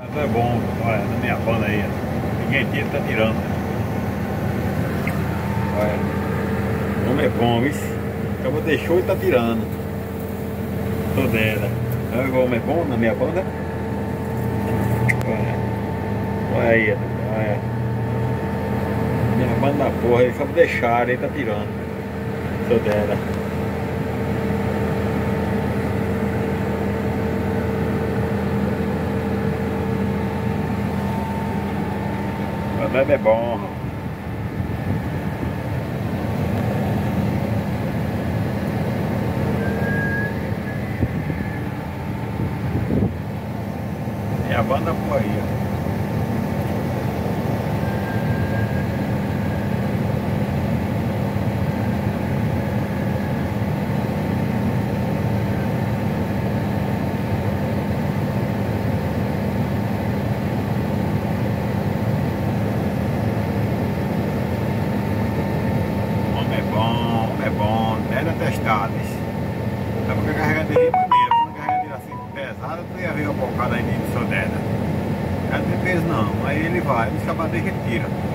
Mas é bom, olha, na minha banda aí, ó. Ninguém tira, tá tirando. Olha, como é bom, isso. Acabou deixou e tá tirando. Tô dela. Olha como é bom na minha banda. Olha aí, olha. Minha banda da porra, ele acabou deixar, ele tá tirando. Tô dela. Mas é bom. É a banda por aí, ó. Homem é bom, era testado. Dá pra carregar de maneira, quando carregar assim pesada, tu ia ver a bocada aí de sodera. Não é de peso não, aí ele vai, no sabadão que ele tira.